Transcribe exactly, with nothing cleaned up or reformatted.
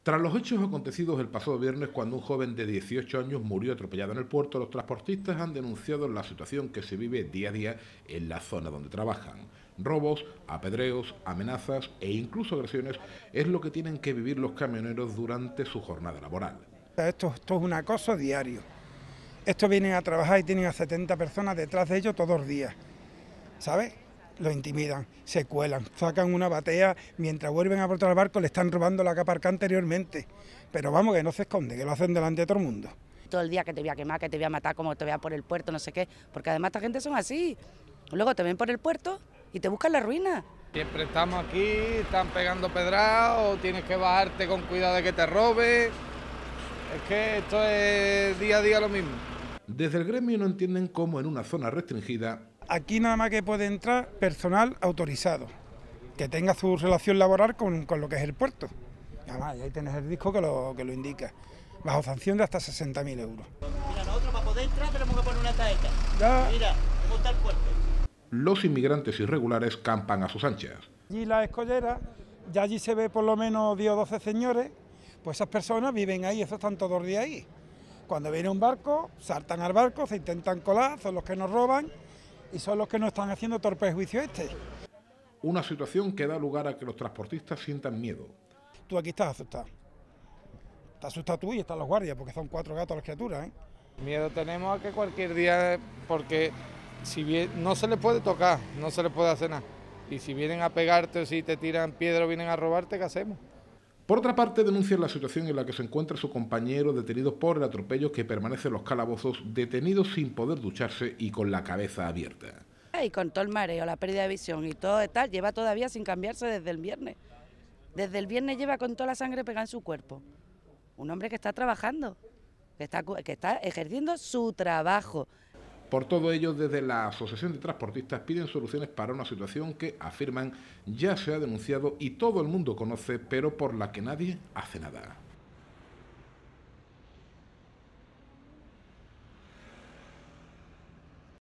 Tras los hechos acontecidos el pasado viernes, cuando un joven de dieciocho años murió atropellado en el puerto, los transportistas han denunciado la situación que se vive día a día en la zona donde trabajan. Robos, apedreos, amenazas e incluso agresiones es lo que tienen que vivir los camioneros durante su jornada laboral. Esto, esto es un acoso diario. Estos vienen a trabajar y tienen a setenta personas detrás de ellos todos los días, ¿sabes? Lo intimidan, se cuelan, sacan una batea, mientras vuelven a portar el barco le están robando la que aparcó anteriormente. Pero vamos, que no se esconde, que lo hacen delante de todo el mundo. Todo el día que te voy a quemar, que te voy a matar, como te voy a por el puerto, no sé qué, porque además esta gente son así. Luego te ven por el puerto y te buscan la ruina. Siempre estamos aquí, están pegando pedradas, tienes que bajarte con cuidado de que te robe. Es que esto es día a día lo mismo. Desde el gremio no entienden cómo en una zona restringida... Aquí nada más que puede entrar personal autorizado, que tenga su relación laboral con, con lo que es el puerto. Además, ahí tienes el disco que lo, que lo indica, bajo sanción de hasta sesenta mil euros. Mira, nosotros para poder entrar tenemos que poner una taeta. Ya. Mira, cómo está el puerto. Los inmigrantes irregulares campan a sus anchas. Allí la escollera, ya allí se ve por lo menos diez o doce señores, pues esas personas viven ahí, esos están todos los días ahí. Cuando viene un barco, saltan al barco, se intentan colar, son los que nos roban y son los que nos están haciendo todo el prejuicio este. Una situación que da lugar a que los transportistas sientan miedo. Tú aquí estás asustado. Estás asustado tú y están los guardias, porque son cuatro gatos las criaturas, ¿eh? Miedo tenemos a que cualquier día, porque si bien no se les puede tocar, no se les puede hacer nada. Y si vienen a pegarte o si te tiran piedra o vienen a robarte, ¿qué hacemos? Por otra parte, denuncian la situación en la que se encuentra su compañero detenido por el atropello, que permanece en los calabozos, detenido sin poder ducharse y con la cabeza abierta. Y con todo el mareo, la pérdida de visión y todo tal, lleva todavía sin cambiarse desde el viernes. Desde el viernes lleva con toda la sangre pegada en su cuerpo. Un hombre que está trabajando, que está, que está ejerciendo su trabajo. Por todo ello, desde la Asociación de Transportistas piden soluciones para una situación que, afirman, ya se ha denunciado y todo el mundo conoce, pero por la que nadie hace nada.